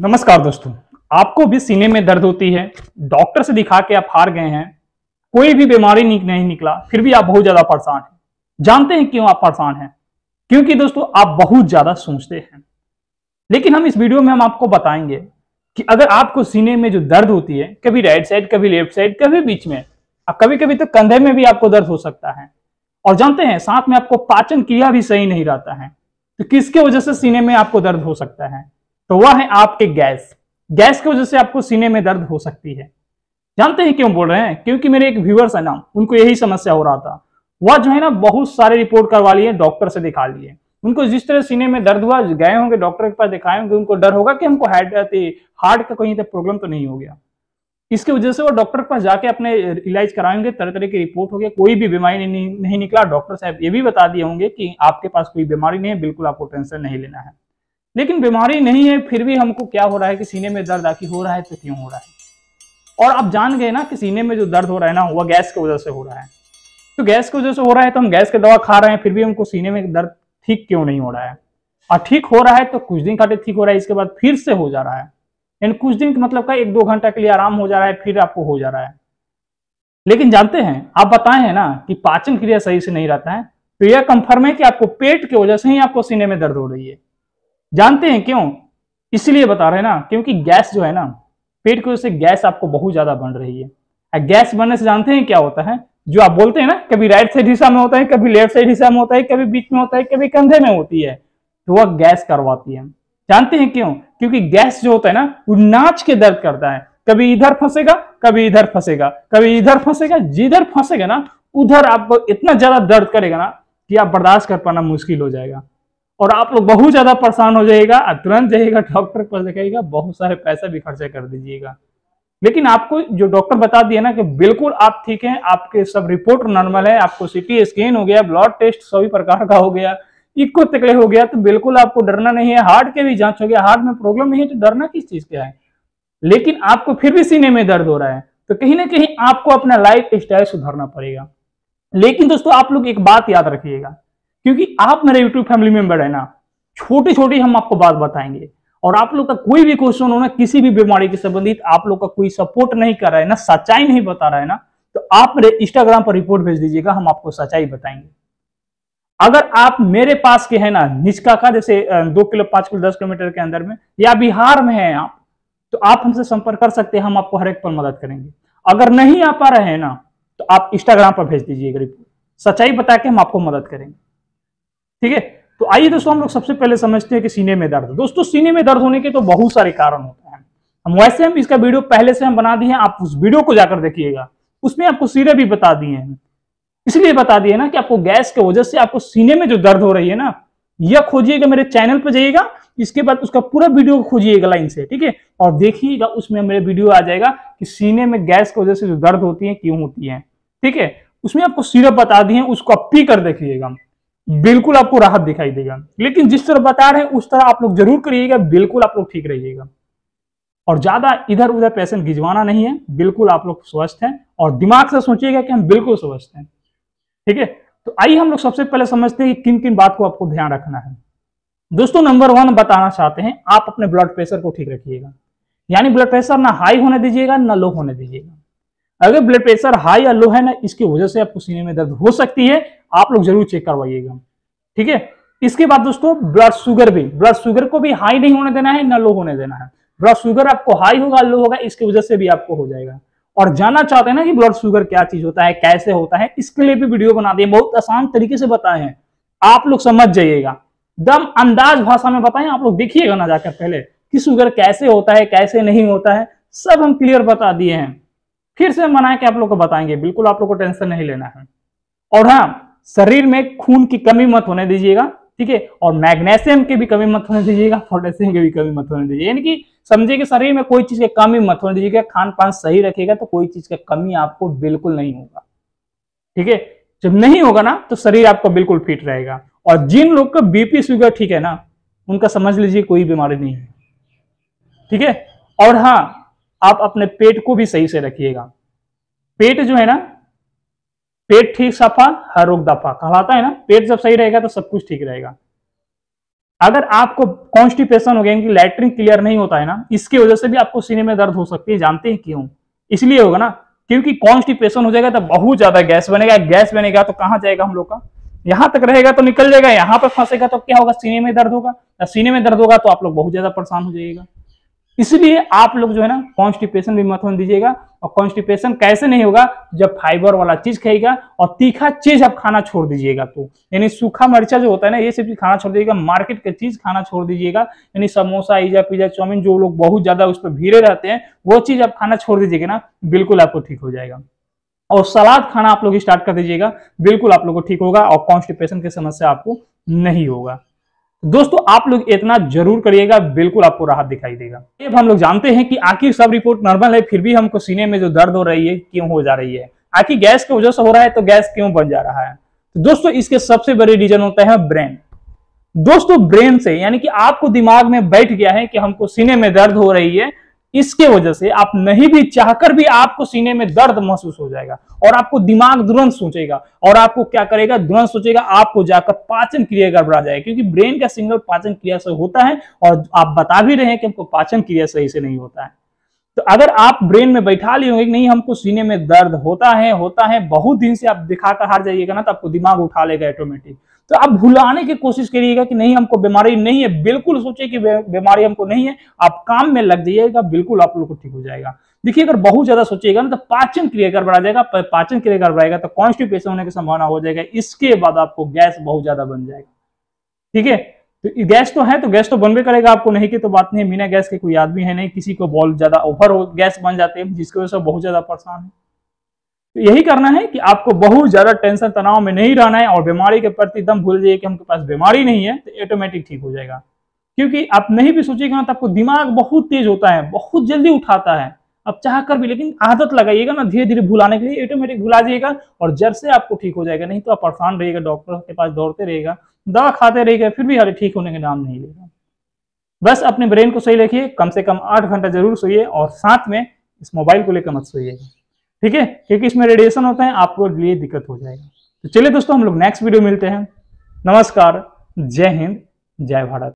नमस्कार दोस्तों, आपको भी सीने में दर्द होती है, डॉक्टर से दिखा के आप हार गए हैं, कोई भी बीमारी नहीं निकला, फिर भी आप बहुत ज्यादा परेशान हैं। जानते हैं क्यों आप परेशान हैं? क्योंकि दोस्तों आप बहुत ज्यादा सोचते हैं। लेकिन हम इस वीडियो में हम आपको बताएंगे कि अगर आपको सीने में जो दर्द होती है, कभी राइट साइड, कभी लेफ्ट साइड, कभी बीच में, और कभी कभी तो कंधे में भी आपको दर्द हो सकता है। और जानते हैं साथ में आपको पाचन क्रिया भी सही नहीं रहता है, तो किसके वजह से सीने में आपको दर्द हो सकता है? तो वह है आपके गैस की वजह से आपको सीने में दर्द हो सकती है। जानते हैं क्यों बोल रहे हैं? क्योंकि मेरे एक व्यूअर्स है ना, उनको यही समस्या हो रहा था। वह जो है ना बहुत सारे रिपोर्ट करवा लिए, डॉक्टर से दिखा लिए। उनको जिस तरह सीने में दर्द हुआ, गए होंगे डॉक्टर के पास, दिखाए होंगे, उनको डर होगा कि हमको हार्ट का कहीं प्रॉब्लम तो नहीं हो गया। इसकी वजह से वो डॉक्टर के पास जाके अपने इलाज कराएंगे, तरह तरह की रिपोर्ट हो गया, कोई भी बीमारी नहीं निकला। डॉक्टर साहब ये भी बता दिए होंगे कि आपके पास कोई बीमारी नहीं है, बिल्कुल आपको टेंशन नहीं लेना है। लेकिन बीमारी नहीं है, फिर भी हमको क्या हो रहा है कि सीने में दर्द आखिर हो रहा है, तो क्यों हो रहा है? और आप जान गए ना कि सीने में जो दर्द हो रहा है ना, वह गैस की वजह से हो रहा है। तो गैस की वजह से हो रहा है, तो हम गैस की दवा खा रहे हैं, फिर भी हमको सीने में दर्द ठीक क्यों नहीं हो रहा है? और ठीक हो रहा है तो कुछ दिन खाते ठीक हो रहा है, इसके बाद फिर से हो जा रहा है। यानी कुछ दिन मतलब का 1-2 घंटा के लिए आराम हो जा रहा है, फिर आपको हो जा रहा है। लेकिन जानते हैं, आप बताए हैं ना कि पाचन क्रिया सही से नहीं रहता है, तो यह कंफर्म है कि आपको पेट की वजह से ही आपको सीने में दर्द हो रही है। जानते हैं क्यों? इसलिए बता रहे हैं ना, क्योंकि गैस जो है ना, पेट की वजह से गैस आपको बहुत ज्यादा बन रही है। गैस बनने से जानते हैं क्या होता है? जो आप बोलते हैं ना, कभी राइट साइड हिस्सा में होता है, कभी लेफ्ट साइड हिस्सा में होता है, कभी बीच में होता है, कभी कंधे में होती है, तो वह गैस करवाती है। जानते हैं क्यों? क्योंकि गैस जो होता है ना, वो नाच के दर्द करता है। कभी इधर फंसेगा, कभी इधर फंसेगा, कभी इधर फंसेगा। जिधर फंसेगा ना, उधर आपको इतना ज्यादा दर्द करेगा ना कि आप बर्दाश्त कर पाना मुश्किल हो जाएगा, और आप लोग बहुत ज्यादा परेशान हो जाएगा। तुरंत जाइएगा डॉक्टर के पास, दिखाइएगा, बहुत सारे पैसा भी खर्चा कर दीजिएगा। लेकिन आपको जो डॉक्टर बता दिया ना कि बिल्कुल आप ठीक हैं, आपके सब रिपोर्ट नॉर्मल है, आपको सीटी स्कैन हो गया, ब्लड टेस्ट सभी प्रकार का हो गया, इको तकले हो गया, तो बिल्कुल आपको डरना नहीं है। हार्ट के भी जांच हो गया, हार्ट में प्रॉब्लम नहीं है, तो डरना किस चीज का है? लेकिन आपको फिर भी सीने में दर्द हो रहा है, तो कहीं ना कहीं आपको अपना लाइफ स्टाइल सुधारना पड़ेगा। लेकिन दोस्तों आप लोग एक बात याद रखिएगा, क्योंकि आप मेरे यूट्यूब फैमिली मेंबर है ना, छोटी छोटी हम आपको बात बताएंगे, और आप लोग का कोई भी क्वेश्चन हो ना, किसी भी बीमारी के संबंधित आप लोग का कोई सपोर्ट नहीं कर रहा है ना, सच्चाई नहीं बता रहा है ना, तो आप मेरे इंस्टाग्राम पर रिपोर्ट भेज दीजिएगा, हम आपको सच्चाई बताएंगे। अगर आप मेरे पास के है ना निचका का, जैसे 2 किलो 5 किलो 10 किलोमीटर के अंदर में, या बिहार में है आप, तो आप हमसे संपर्क कर सकते हैं, हम आपको हर एक पर मदद करेंगे। अगर नहीं आ पा रहे हैं ना, तो आप इंस्टाग्राम पर भेज दीजिएगा रिपोर्ट, सच्चाई बता के हम आपको मदद करेंगे। ठीक है, तो आइए दोस्तों हम लोग सबसे पहले समझते हैं कि सीने में दर्द। दोस्तों सीने में दर्द होने के तो बहुत सारे कारण होते हैं। हम इसका वीडियो पहले से हम बना दिए हैं, आप उस वीडियो को जाकर देखिएगा, उसमें आपको सीधे भी बता दिए हैं। इसलिए बता दिए ना कि आपको गैस की वजह से आपको सीने में जो दर्द हो रही है ना, यह खोजिएगा, मेरे चैनल पर जाइएगा, इसके बाद उसका पूरा वीडियो खोजिएगा लाइन से, ठीक है, और देखिएगा, उसमें मेरे वीडियो आ जाएगा कि सीने में गैस की वजह से जो दर्द होती है क्यों होती है। ठीक है, उसमें आपको सिरप बता दिए, उसको आप पी कर देखिएगा, बिल्कुल आपको राहत दिखाई देगा। लेकिन जिस तरह बता रहे हैं उस तरह आप लोग जरूर करिएगा, बिल्कुल आप लोग ठीक रहिएगा। और ज्यादा इधर उधर पैसे गिजवाना नहीं है, बिल्कुल आप लोग स्वस्थ हैं, और दिमाग से सोचिएगा कि हम बिल्कुल स्वस्थ हैं। ठीक है, तो आइए हम लोग सबसे पहले समझते हैं कि किन किन बात को आपको ध्यान रखना है। दोस्तों नंबर 1 बताना चाहते हैं, आप अपने ब्लड प्रेशर को ठीक रखिएगा। यानी ब्लड प्रेशर ना हाई होने दीजिएगा, ना लो होने दीजिएगा। अगर ब्लड प्रेशर हाई या लो है ना, इसकी वजह से आपको सीने में दर्द हो सकती है, आप लोग जरूर चेक करवाइएगा। ठीक है, इसके बाद दोस्तों ब्लड शुगर को भी हाई नहीं होने देना है, ना लो होने देना है। ब्लड शुगर आपको हाई होगा, लो होगा, इसकी वजह से भी आपको हो जाएगा। और जानना चाहते हैं ना कि ब्लड शुगर क्या चीज होता है, कैसे होता है, इसके लिए भी वीडियो बना दिए, बहुत आसान तरीके से बताए हैं, आप लोग समझ जाइएगा, दम अंदाज भाषा में बताएं, आप लोग देखिएगा ना जाकर पहले कि शुगर कैसे होता है, कैसे नहीं होता है, सब हम क्लियर बता दिए हैं। फिर से मना के आप लोग को बताएंगे, बिल्कुल आप लोग को टेंशन नहीं लेना है। और हाँ, शरीर में खून की कमी मत होने दीजिएगा, ठीक है, और मैग्नीशियम की भी कमी मत होने दीजिएगा, पोटेशियम की भी कमी मत होने दीजिएगा। यानी कि समझिए कि शरीर में कोई चीज की कमी मत होने दीजिएगा, खान पान सही रखिएगा तो कोई चीज की कमी आपको बिल्कुल नहीं होगा। ठीक है, जब नहीं होगा ना तो शरीर आपका बिल्कुल फिट रहेगा। और जिन लोग का बीपी शुगर ठीक है ना, उनका समझ लीजिए कोई बीमारी नहीं है। ठीक है, और हाँ, आप अपने पेट को भी सही से रखिएगा। पेट जो है ना, पेट ठीक सफा हर रोग दफा कहलाता है ना, पेट जब सही रहेगा तो सब कुछ ठीक रहेगा। अगर आपको कॉन्स्टिपेशन हो गया, यानी कि लैट्रिन क्लियर नहीं होता है ना, इसकी वजह से भी आपको सीने में दर्द हो सकती है। जानते हैं क्यों? इसलिए होगा ना, क्योंकि कॉन्स्टिपेशन हो जाएगा तो बहुत ज्यादा गैस बनेगा, गैस बनेगा तो कहां जाएगा हम लोग का, यहां तक रहेगा तो निकल जाएगा, यहां पर फंसेगा तो क्या होगा, सीने में दर्द होगा। सीने में दर्द होगा तो आप लोग बहुत ज्यादा परेशान हो जाइएगा। इसलिए आप लोग जो है ना कॉन्स्टिपेशन भी मत होने दीजिएगा। और कॉन्स्टिपेशन कैसे नहीं होगा, जब फाइबर वाला चीज खाएगा और तीखा चीज आप खाना छोड़ दीजिएगा, तो यानी सूखा मिर्चा जो होता है ना, ये सब खाना छोड़ दीजिएगा, मार्केट की चीज खाना छोड़ दीजिएगा, यानी समोसा, पिज्जा, चाउमीन, जो लोग बहुत ज्यादा उस पर भीड़े रहते हैं, वो चीज आप खाना छोड़ दीजिएगा ना, बिल्कुल आपको ठीक हो जाएगा। और सलाद खाना आप लोग स्टार्ट कर दीजिएगा, बिल्कुल आप लोग को ठीक होगा और कॉन्स्टिपेशन की समस्या आपको नहीं होगा। दोस्तों आप लोग इतना जरूर करिएगा, बिल्कुल आपको राहत दिखाई देगा। अब हम लोग जानते हैं कि आखिर सब रिपोर्ट नॉर्मल है, फिर भी हमको सीने में जो दर्द हो रही है क्यों हो जा रही है, आखिर गैस की वजह से हो रहा है, तो गैस क्यों बन जा रहा है? तो दोस्तों इसके सबसे बड़े रीजन होता है ब्रेन। दोस्तों ब्रेन से, यानी कि आपको दिमाग में बैठ गया है कि हमको सीने में दर्द हो रही है, इसके वजह से आप नहीं भी चाहकर भी आपको सीने में दर्द महसूस हो जाएगा और आपको दिमाग तुरंत सोचेगा और आपको क्या करेगा, तुरंत सोचेगा, आपको जाकर पाचन क्रिया गड़बड़ा जाएगा, क्योंकि ब्रेन का सिग्नल पाचन क्रिया से होता है और आप बता भी रहे हैं कि हमको पाचन क्रिया सही से नहीं होता है। तो अगर आप ब्रेन में बैठा लिए होंगे कि नहीं हमको सीने में दर्द होता है बहुत दिन से, आप दिखाकर हार जाइएगा ना, तो आपको दिमाग उठा लेगा ऑटोमेटिक। तो आप भुलाने की कोशिश करिएगा कि नहीं हमको बीमारी नहीं है, बिल्कुल सोचिए कि बीमारी हमको नहीं है, आप काम में लग जाइएगा, बिल्कुल आप लोग को ठीक हो जाएगा। देखिए अगर बहुत ज्यादा सोचिएगा ना तो पाचन क्रिया गड़बड़ा जाएगा, पाचन क्रिया गड़बड़ाएगा तो कॉन्स्टिपेशन होने की संभावना हो जाएगा, इसके बाद आपको गैस बहुत ज्यादा बन जाएगा। ठीक है, तो गैस तो बनबे करेगा, आपको नहीं की तो बात नहीं है, बिना गैस के कोई आदमी है नहीं, किसी को बहुत ज्यादा ओवर हो गैस बन जाते हैं, जिसकी वजह से बहुत ज्यादा परेशान है। तो यही करना है कि आपको बहुत ज्यादा टेंशन तनाव में नहीं रहना है और बीमारी के प्रति एकदम भूल जाइए कि हमके पास बीमारी नहीं है, तो ऑटोमेटिक ठीक हो जाएगा। क्योंकि आप नहीं भी सोचिएगा ना तो आपको दिमाग बहुत तेज होता है, बहुत जल्दी उठाता है, आप चाह कर भी, लेकिन आदत लगाइएगा ना धीरे धीरे भुलाने के लिए, ऑटोमेटिक भुला जाइएगा और जड़ से आपको ठीक हो जाएगा। नहीं तो आप परेशान रहिएगा, डॉक्टर के पास दौड़ते रहेगा, दवा खाते रहेगा, फिर भी अरे ठीक होने के नाम नहीं लेगा। बस अपने ब्रेन को सही रखिए, कम से कम 8 घंटा जरूर सोइए और साथ में इस मोबाइल को लेकर मत सोइएगा, ठीक है, क्योंकि इसमें रेडिएशन होता है, आपको लिए दिक्कत हो जाएगा। तो चलिए दोस्तों हम लोग नेक्स्ट वीडियो मिलते हैं। नमस्कार, जय हिंद, जय भारत।